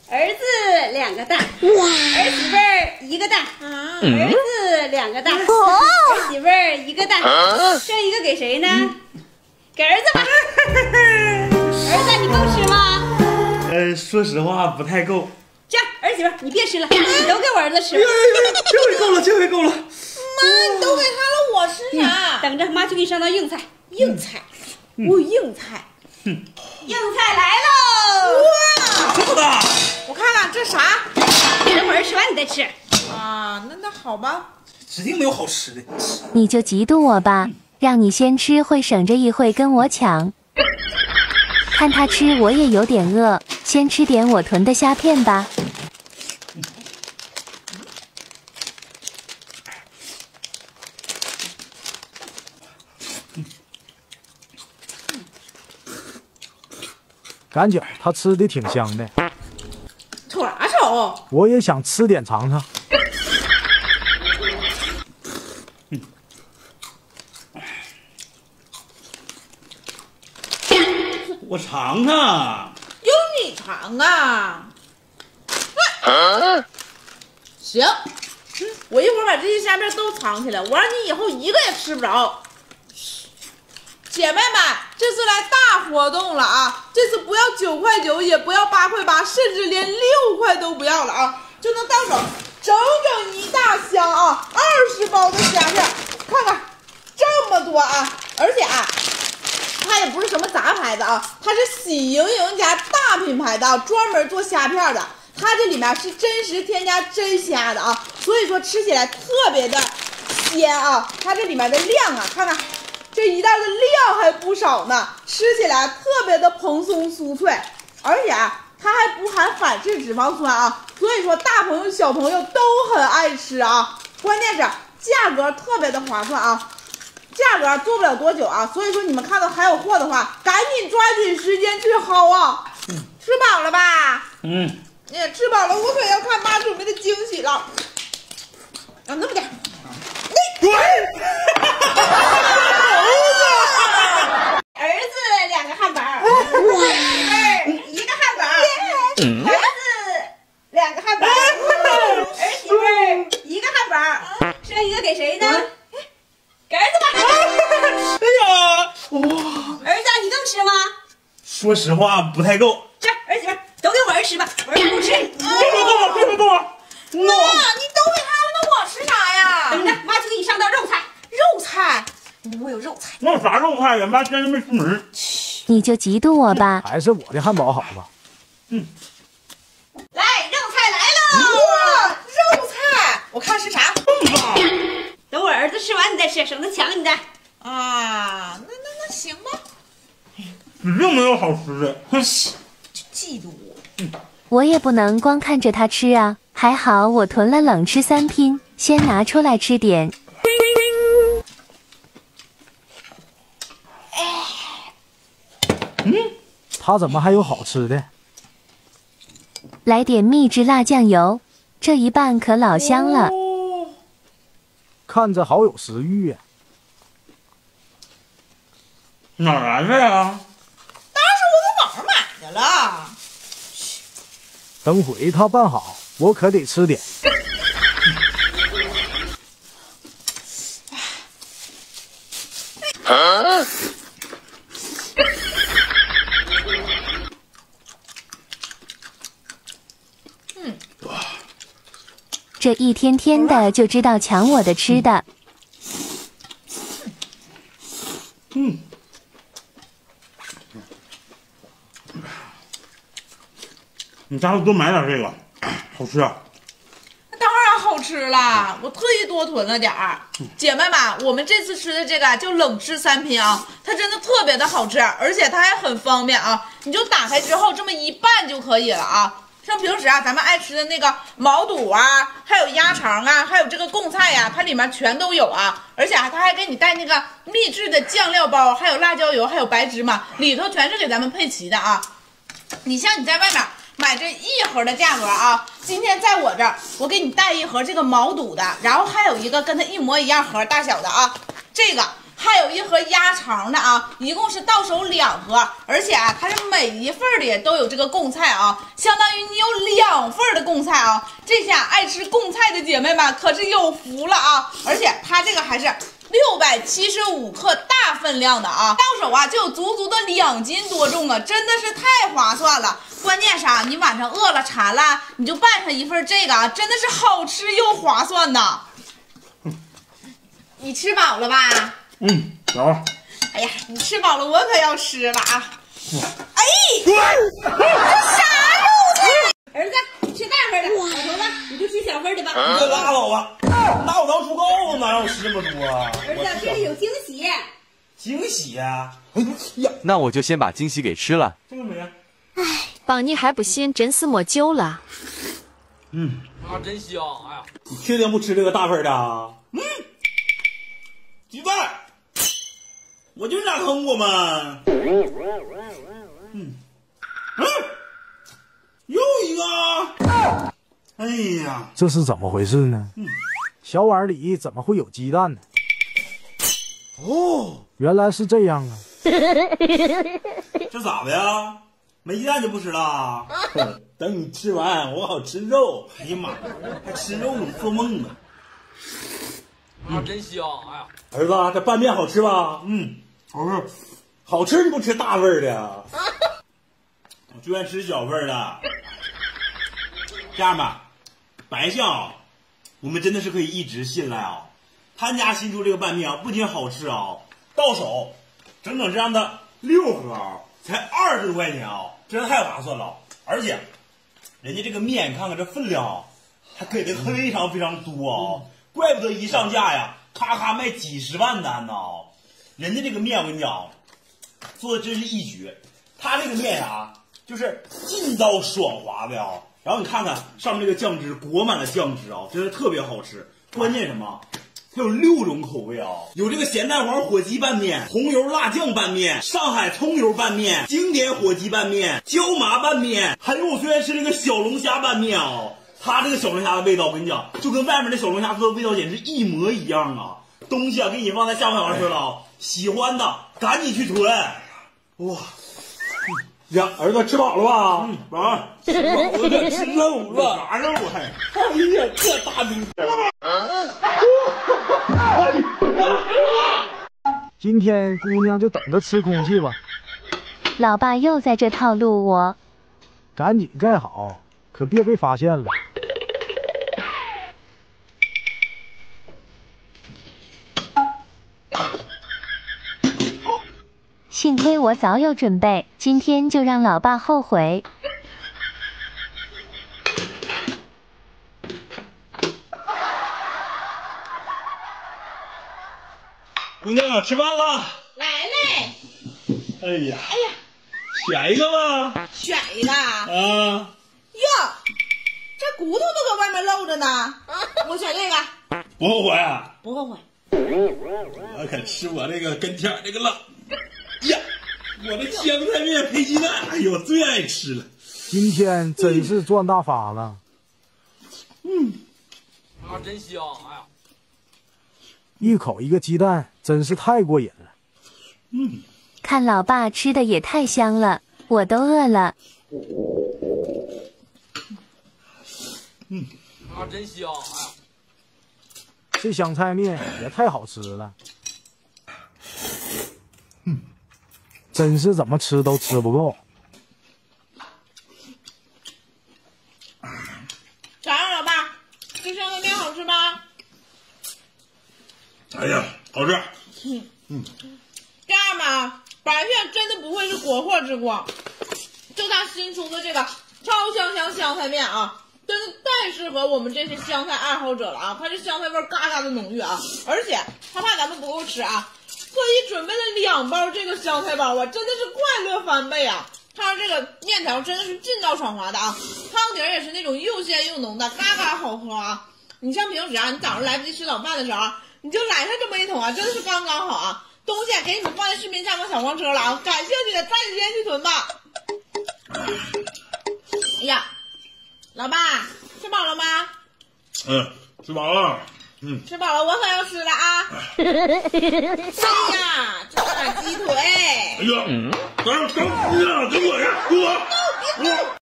儿子2个蛋，儿媳妇儿1个蛋，儿子2个蛋，儿媳妇儿1个蛋，剩一个给谁呢？给儿子吧。儿子，你够吃吗？ 说实话不太够。 这样，儿媳妇你别吃了，你都给我儿子吃。 这回够了，这回够了。 妈，你都给他了，我吃啥？ 等着，妈去给你上道硬菜。 硬菜，硬菜。 硬菜来喽！ 哇， 这么大！ 我看看这啥？ 等会儿吃完你再吃。 啊，那好吧。 指定没有好吃的。 你就嫉妒我吧，让你先吃会省着一会跟我抢。看他吃我也有点饿，先吃点我囤的虾片吧。 赶紧，他吃的挺香的。 瞅啥瞅？ 我也想吃点尝尝。 我尝尝。 有你尝啊！行，我一会儿把这些虾片都藏起来，我让你以后一个也吃不着。姐妹们，这次来大活动了啊！这次不要9块9，也不要8块8，甚至连6块都不要了啊，就能到手整整一大箱啊，20包的虾片，看看这么多啊！而且啊，它也不是什么杂牌子啊，它是喜盈盈家大品牌的，专门做虾片的。它这里面是真实添加真虾的啊，所以说吃起来特别的鲜啊！它这里面的量啊，看看。这一袋的量还不少呢，吃起来特别的蓬松酥脆，而且它还不含反式脂肪酸啊，所以说大朋友小朋友都很爱吃啊。关键是价格特别的划算啊，价格做不了多久啊，所以说你们看到还有货的话，赶紧抓紧时间去薅啊！吃饱了吧？你吃饱了，我可要看妈准备的惊喜了。啊，那么点。 儿子2个汉堡，儿媳妇1个汉堡，儿子2个汉堡，儿媳妇1个汉堡，剩一个给谁呢？给儿子吧。 哎呀， 儿子，你够吃吗？ 说实话不太够。 这儿媳妇都给我儿子吃吧，我儿子不吃。 够了。 妈，你都给他了，那我吃啥呀？ 等着，妈去给你上道肉菜。 肉菜，我有肉菜。 那有啥肉菜呀？妈现在没出门。 你就嫉妒我吧。 还是我的汉堡好吧。 来，肉菜来喽！ 哇，肉菜，我看是啥？ 等我儿子吃完你再吃，省得抢你的。 啊，那行吧。 指定没有好吃的。 就嫉妒我。 我也不能光看着他吃啊，还好我囤了冷吃3拼，先拿出来吃点。 他怎么还有好吃的？ 来点秘制辣酱油，这一拌可老香了。 看着好有食欲呀。 哪来的呀？ 当然是我从网上买的了。 等会他拌好，我可得吃点。 这一天天的就知道抢我的吃的。 你下次多买点这个，好吃啊！ 当然好吃了，我特意多囤了点儿。姐妹们，我们这次吃的这个就冷吃3拼啊，它真的特别的好吃，而且它还很方便啊，你就打开之后这么一拌就可以了啊。像平时啊，咱们爱吃的那个毛肚啊，还有鸭肠啊，还有这个贡菜呀，它里面全都有啊。而且它还给你带那个秘制的酱料包，还有辣椒油，还有白芝麻，里头全是给咱们配齐的啊。你像你在外面买这1盒的价格啊，今天在我这儿，我给你带1盒这个毛肚的，然后还有一个跟它一模一样盒大小的啊，这个还有一盒鸭肠的啊，一共是到手2盒，而且啊，它是每一份里都有这个贡菜啊，相当于你有2份的贡菜啊。这下爱吃贡菜的姐妹们可是有福了啊！而且它这个还是675克大分量的啊，到手啊就有足足的2斤多重啊，真的是太划算了。关键是啊，你晚上饿了馋了，你就拌上一份这个啊，真的是好吃又划算呐。你吃饱了吧？ 有。 哎呀，你吃饱了，我可要吃了啊！哎，这啥肉菜？ 儿子，你吃大份的，老头子你就吃小份的吧。 你可拉倒吧，拿我当猪羔子哪让我吃这么多啊？ 儿子，这里有惊喜。 惊喜呀！哎呀， 那我就先把惊喜给吃了。 这个没？ 榜你还不信，真是没救了。 真香！哎呀， 你确定不吃这个大份的啊？鸡蛋，我就想坑我们。又一个。哎呀， 这是怎么回事呢？小碗里怎么会有鸡蛋呢？哦，原来是这样啊！ 这咋的呀？没鸡蛋就不吃了？等你吃完，我好吃肉。哎呀妈，还吃肉呢，做梦呢！ 真香！哎呀， 儿子，这拌面好吃吧？好吃。好吃你不吃大份的？我就愿吃小份的。这样吧，白象啊，我们真的是可以一直信赖啊。他家新出这个拌面啊，不仅好吃啊，到手整整这样的6盒啊，才20多块钱啊，真是太划算了。而且人家这个面，你看看这分量啊，还给的非常非常多啊，怪不得一上架呀，咔咔卖几十万单呢。人家这个面我跟你讲，做的真是一绝。他这个面啊，就是劲道爽滑的啊。然后你看看上面这个酱汁，裹满了酱汁啊，真是特别好吃。关键什么？它有6种口味啊，有这个咸蛋黄火鸡拌面、红油辣酱拌面、上海葱油拌面、经典火鸡拌面、椒麻拌面，还有我最爱吃这个小龙虾拌面啊。它这个小龙虾的味道，我跟你讲，就跟外面的小龙虾做的味道简直一模一样啊！东西啊，给你放在下饭碗上了，喜欢的赶紧去囤。哇！呀，儿子吃饱了吧？饱了，吃饱了，吃肉了，啥肉还？哎呀，这大饼！ 今天姑娘就等着吃空气吧。 老爸又在这套路我， 赶紧盖好，可别被发现了。 幸亏我早有准备，今天就让老爸后悔。 姑娘，吃饭了。 来嘞！ 哎呀，选一个吧。 选一个啊！ 啊， 哟，这骨头都搁外面露着呢。我选这个， 不后悔啊？ 不后悔。 我可吃我这个跟前这个了。呀，我的香菜面配鸡蛋，哎呦，我最爱吃了。 今天真是赚大发了。 真香！哎呀， 一口一个鸡蛋，真是太过瘾了。 看老爸吃的也太香了，我都饿了。 真香！哎呀， 这香菜面也太好吃了。真是怎么吃都吃不够。 咋样，老爸？这香菜面好吃吧？ 哎呀，好吃。 这样吧，白片真的不会是国货之光，就它新出的这个超香菜面啊，真的太适合我们这些香菜爱好者了啊！它这香菜味嘎嘎的浓郁啊，而且他怕咱们不够吃啊，特意准备了2包这个香菜包啊，真的是快乐翻倍啊！它这个面条真的是劲道爽滑的啊，汤底也是那种又鲜又浓的，嘎嘎好喝啊！你像平时啊，你早上来不及吃早饭的时候，你就来上这么一桶啊，真的是刚刚好啊！东西给你们放在视频下方小黄车了啊，感兴趣的抓紧时间去囤吧。哎呀，老爸吃饱了吗？ 吃饱了。 吃饱了，我可要吃了啊！哎呀，这大鸡腿！ 哎呀，等我呀，给我呀，给我！